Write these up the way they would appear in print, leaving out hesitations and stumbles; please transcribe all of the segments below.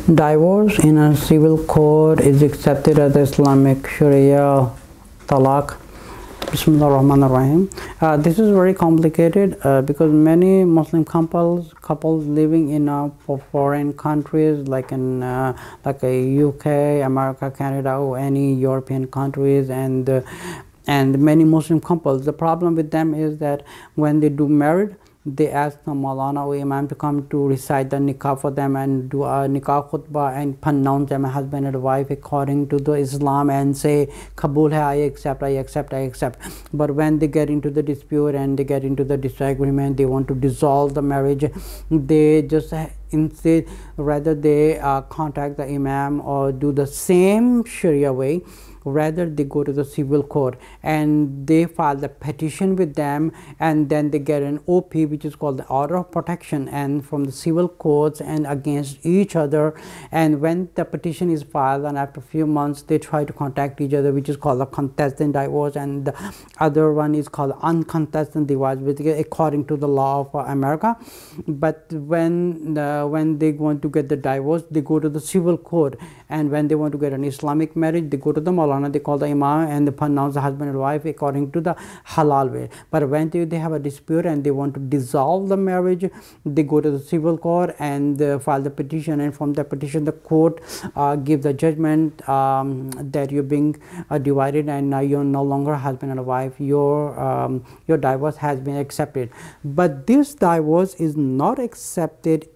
Divorce in a civil court is accepted as Islamic Sharia talaq. Bismillah ar-Rahman ar-Rahim. This is very complicated because many Muslim couples living in foreign countries like in like a UK, America, Canada, or any European countries, and many Muslim couples, the problem with them is that when they do married, they ask the Maulana or Imam to come to recite the nikah for them and do a nikah khutbah and pronounce them husband and wife according to the Islam and say Kabul hai, I accept, I accept, I accept. But when they get into the dispute and they get into the disagreement, they want to dissolve the marriage, they just instead rather they contact the Imam or do the same Sharia way, rather they go to the civil court and they file the petition with them, and then they get an OP, which is called the order of protection, and from the civil courts and against each other. And when the petition is filed and after a few months they try to contact each other, which is called a contested divorce, and the other one is called uncontested divorce, according to the law of America. But when they want to get the divorce, they go to the civil court, and when they want to get an Islamic marriage, they go to the Maulana, they call the Imam and they pronounce the husband and wife according to the halal way. But when they have a dispute and they want to dissolve the marriage, they go to the civil court and file the petition, and from the petition the court give the judgment that you're being divided and now you're no longer husband and wife, your divorce has been accepted. But this divorce is not accepted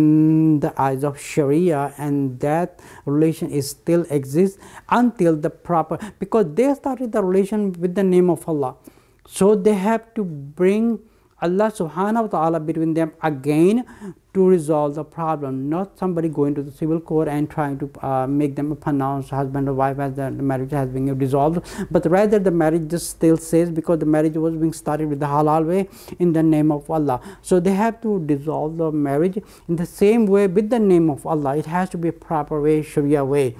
in the eyes of Sharia, and that relation is still exists until the proper, because they started the relation with the name of Allah, so they have to bring Allah subhanahu wa ta'ala between them again to resolve the problem, not somebody going to the civil court and trying to make them pronounce husband or wife as the marriage has been dissolved, but rather the marriage just still says, because the marriage was being started with the halal way in the name of Allah. So they have to dissolve the marriage in the same way with the name of Allah. It has to be a proper way, Sharia way.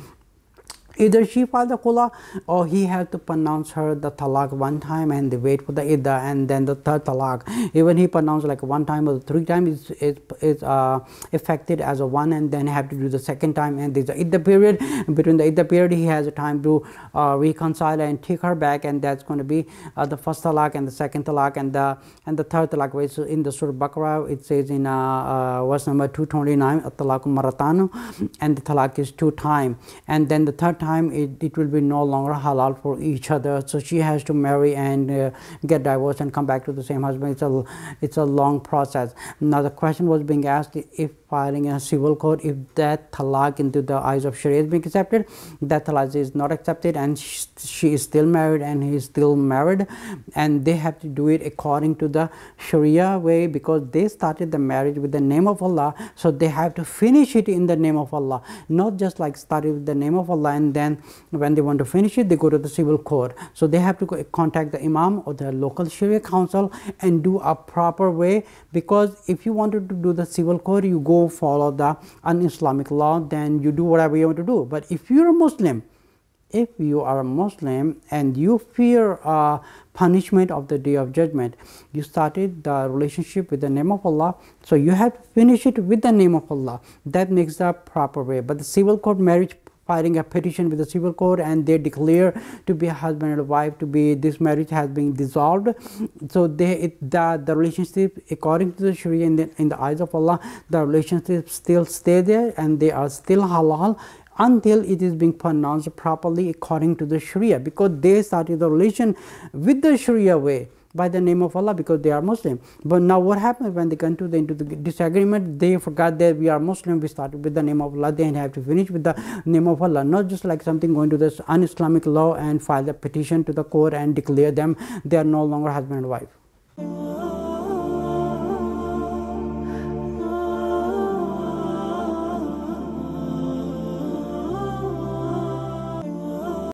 Either she filed the khula or he has to pronounce her the talaq one time and they wait for the iddah, and then the third talaq, even he pronounced like one time or three times, is affected as a one, and then have to do the second time, and there's a iddah period. Between the iddah period he has a time to reconcile and take her back, and that's going to be the first talaq and the second talaq and the third talaq. Which in the Surah Baqarah it says in verse number 229, at-talaqu maratanu, and the talaq is 2 times, and then the third time it will be no longer halal for each other, so she has to marry and get divorced and come back to the same husband. It's a long process. Now the question was being asked, if filing in a civil court, if that talaq into the eyes of Sharia is being accepted, that talaq is not accepted, and she is still married and he is still married, and they have to do it according to the Sharia way, because they started the marriage with the name of Allah, so they have to finish it in the name of Allah, not just like started with the name of Allah and then when they want to finish it they go to the civil court. So they have to contact the Imam or the local Sharia council and do a proper way, because if you wanted to do the civil court, you go follow the un-Islamic law, then you do whatever you want to do. But if you are a Muslim and you fear punishment of the Day of Judgment, you started the relationship with the name of Allah, so you have to finish it with the name of Allah. That makes the proper way. But the civil court marriage, filing a petition with the civil court and they declare to be a husband and a wife, to be this marriage has been dissolved, so the relationship according to the Sharia in the eyes of Allah, the relationship still stay there and they are still halal until it is being pronounced properly according to the Sharia, because they started the relation with the Sharia way by the name of Allah, because they are Muslim. But now what happens when they come into the disagreement, they forgot that we are Muslim, we started with the name of Allah, they have to finish with the name of Allah, not just like something going to this un-Islamic law and file the petition to the court and declare them they are no longer husband and wife.